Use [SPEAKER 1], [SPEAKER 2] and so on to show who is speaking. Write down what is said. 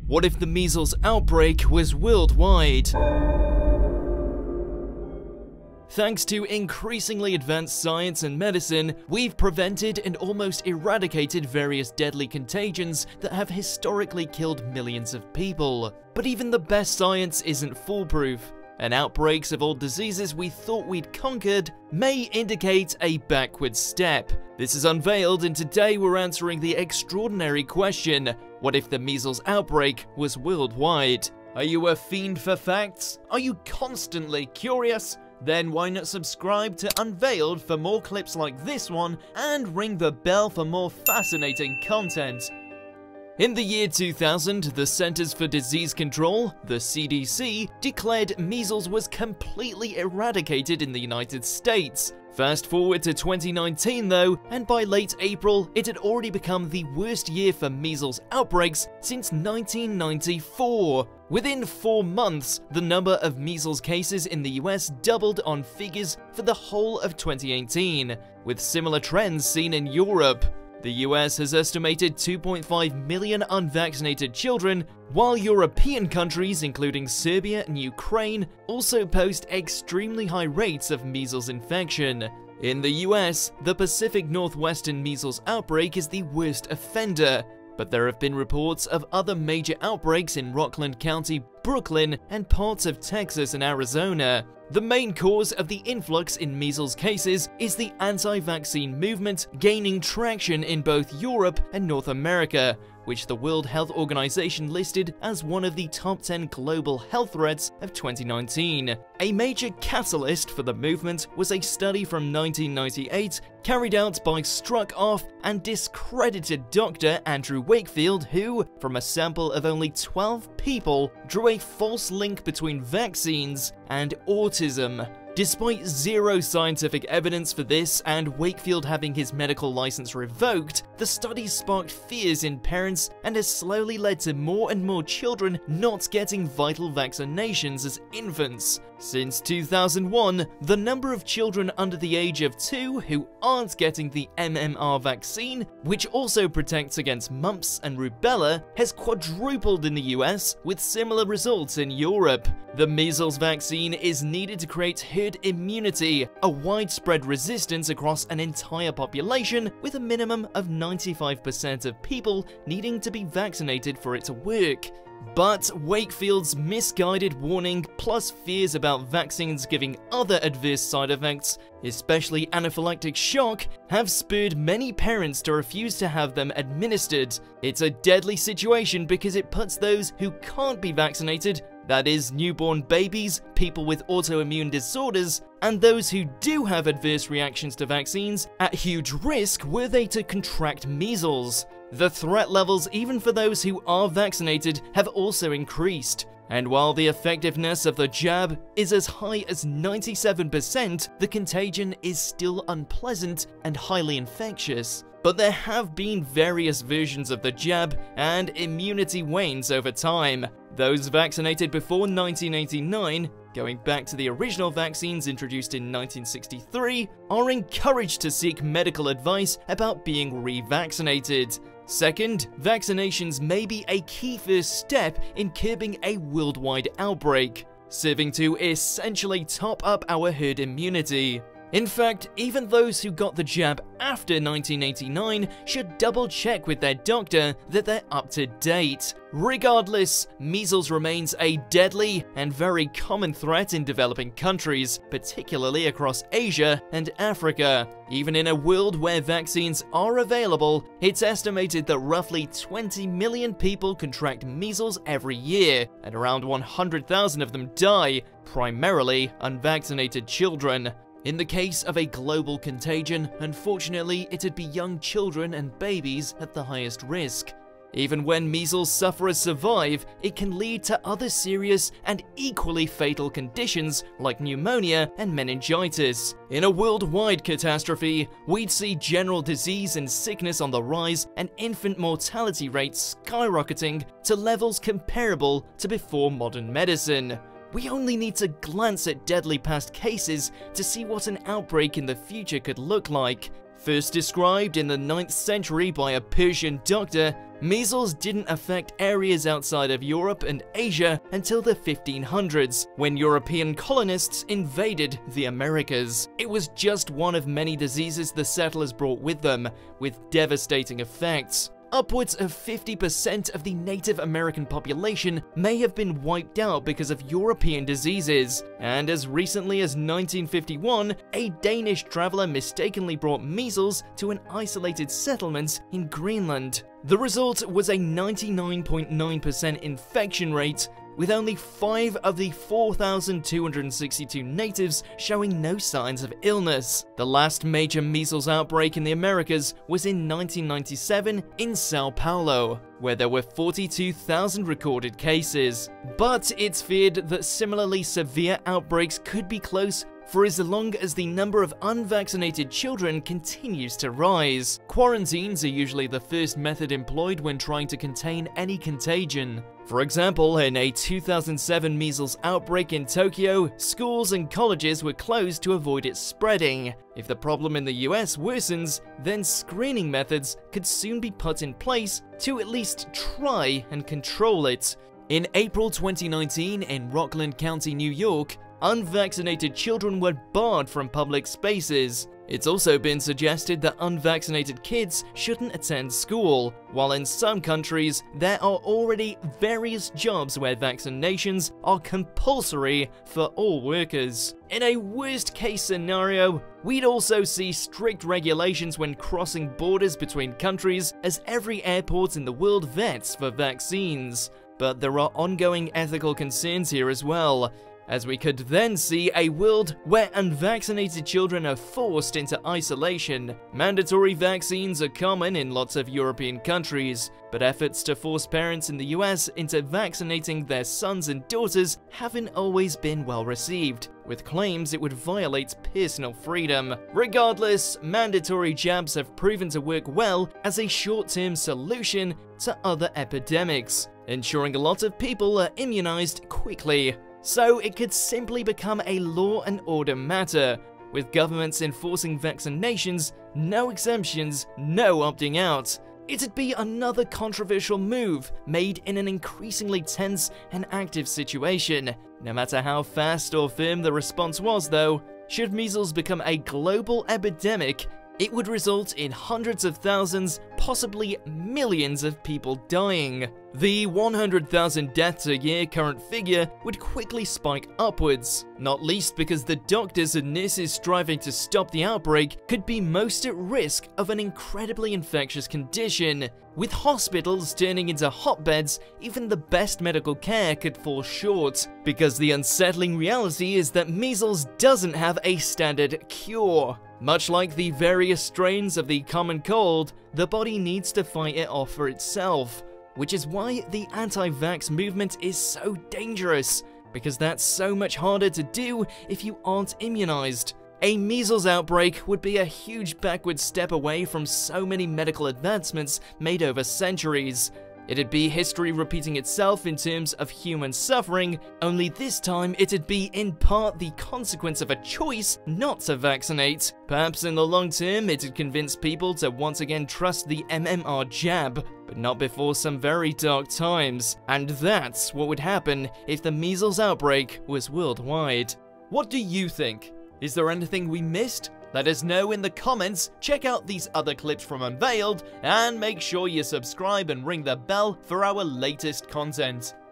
[SPEAKER 1] What if the measles outbreak was worldwide? Thanks to increasingly advanced science and medicine, we've prevented and almost eradicated various deadly contagions that have historically killed millions of people. But even the best science isn't foolproof, and outbreaks of old diseases we thought we'd conquered may indicate a backward step. This is Unveiled, and today we're answering the extraordinary question: what if the measles outbreak was worldwide? Are you a fiend for facts? Are you constantly curious? Then why not subscribe to Unveiled for more clips like this one and ring the bell for more fascinating content. In the year 2000, the Centers for Disease Control, the CDC, declared measles was completely eradicated in the United States. Fast forward to 2019 though, and by late April, it had already become the worst year for measles outbreaks since 1994. Within 4 months, the number of measles cases in the US doubled on figures for the whole of 2018, with similar trends seen in Europe. The US has estimated 2.5 million unvaccinated children, while European countries including Serbia and Ukraine also post extremely high rates of measles infection. In the US, the Pacific Northwestern measles outbreak is the worst offender, but there have been reports of other major outbreaks in Rockland County, Brooklyn, and parts of Texas and Arizona. The main cause of the influx in measles cases is the anti-vaccine movement gaining traction in both Europe and North America, which the World Health Organization listed as one of the top 10 global health threats of 2019. A major catalyst for the movement was a study from 1998 carried out by struck-off and discredited Dr. Andrew Wakefield, who, from a sample of only 12 people, drew a false link between vaccines and autism. Despite zero scientific evidence for this and Wakefield having his medical license revoked, the study sparked fears in parents and has slowly led to more and more children not getting vital vaccinations as infants. Since 2001, the number of children under the age of 2 who aren't getting the MMR vaccine, which also protects against mumps and rubella, has quadrupled in the US, with similar results in Europe. The measles vaccine is needed to create herd immunity, a widespread resistance across an entire population, with a minimum of 95% of people needing to be vaccinated for it to work. But Wakefield's misguided warning, plus fears about vaccines giving other adverse side effects, especially anaphylactic shock, have spurred many parents to refuse to have them administered. It's a deadly situation because it puts those who can't be vaccinated, that is, newborn babies, people with autoimmune disorders, and those who do have adverse reactions to vaccines, at huge risk were they to contract measles. The threat levels, even for those who are vaccinated, have also increased. And while the effectiveness of the jab is as high as 97%, the contagion is still unpleasant and highly infectious. But there have been various versions of the jab, and immunity wanes over time. Those vaccinated before 1989, going back to the original vaccines introduced in 1963, are encouraged to seek medical advice about being revaccinated. Second, vaccinations may be a key first step in curbing a worldwide outbreak, serving to essentially top up our herd immunity. In fact, even those who got the jab after 1989 should double-check with their doctor that they're up to date. Regardless, measles remains a deadly and very common threat in developing countries, particularly across Asia and Africa. Even in a world where vaccines are available, it's estimated that roughly 20 million people contract measles every year, and around 100,000 of them die, primarily unvaccinated children. In the case of a global contagion, unfortunately, it'd be young children and babies at the highest risk. Even when measles sufferers survive, it can lead to other serious and equally fatal conditions like pneumonia and meningitis. In a worldwide catastrophe, we'd see general disease and sickness on the rise and infant mortality rates skyrocketing to levels comparable to before modern medicine. We only need to glance at deadly past cases to see what an outbreak in the future could look like. First described in the 9th century by a Persian doctor, Measles didn't affect areas outside of Europe and Asia until the 1500s, when European colonists invaded the Americas. It was just one of many diseases the settlers brought with them, with devastating effects. Upwards of 50% of the Native American population may have been wiped out because of European diseases, and as recently as 1951, a Danish traveler mistakenly brought measles to an isolated settlement in Greenland. The result was a 99.9% infection rate, with only 5 of the 4,262 natives showing no signs of illness. The last major measles outbreak in the Americas was in 1997 in Sao Paulo, where there were 42,000 recorded cases. But it's feared that similarly severe outbreaks could be close for as long as the number of unvaccinated children continues to rise. Quarantines are usually the first method employed when trying to contain any contagion. For example, in a 2007 measles outbreak in Tokyo, schools and colleges were closed to avoid it spreading. If the problem in the US worsens, then screening methods could soon be put in place to at least try and control it. In April 2019, in Rockland County, New York, unvaccinated children were barred from public spaces. It's also been suggested that unvaccinated kids shouldn't attend school, while in some countries there are already various jobs where vaccinations are compulsory for all workers. In a worst-case scenario, we'd also see strict regulations when crossing borders between countries, as every airport in the world vets for vaccines. But there are ongoing ethical concerns here as well, as we could then see a world where unvaccinated children are forced into isolation. Mandatory vaccines are common in lots of European countries, but efforts to force parents in the US into vaccinating their sons and daughters haven't always been well received, with claims it would violate personal freedom. Regardless, mandatory jabs have proven to work well as a short-term solution to other epidemics, ensuring a lot of people are immunized quickly. So it could simply become a law and order matter, with governments enforcing vaccinations, no exemptions, no opting out. It'd be another controversial move made in an increasingly tense and active situation. No matter how fast or firm the response was though, should measles become a global epidemic, it would result in hundreds of thousands, possibly millions of people dying. The 100,000 deaths a year current figure would quickly spike upwards, not least because the doctors and nurses striving to stop the outbreak could be most at risk of an incredibly infectious condition. With hospitals turning into hotbeds, even the best medical care could fall short, because the unsettling reality is that measles doesn't have a standard cure. Much like the various strains of the common cold, the body needs to fight it off for itself, which is why the anti-vax movement is so dangerous, because that's so much harder to do if you aren't immunized. A measles outbreak would be a huge backward step away from so many medical advancements made over centuries. It'd be history repeating itself in terms of human suffering, only this time it'd be in part the consequence of a choice not to vaccinate. Perhaps in the long term it'd convince people to once again trust the MMR jab, but not before some very dark times. And that's what would happen if the measles outbreak was worldwide. What do you think? Is there anything we missed? Let us know in the comments, check out these other clips from Unveiled, and make sure you subscribe and ring the bell for our latest content.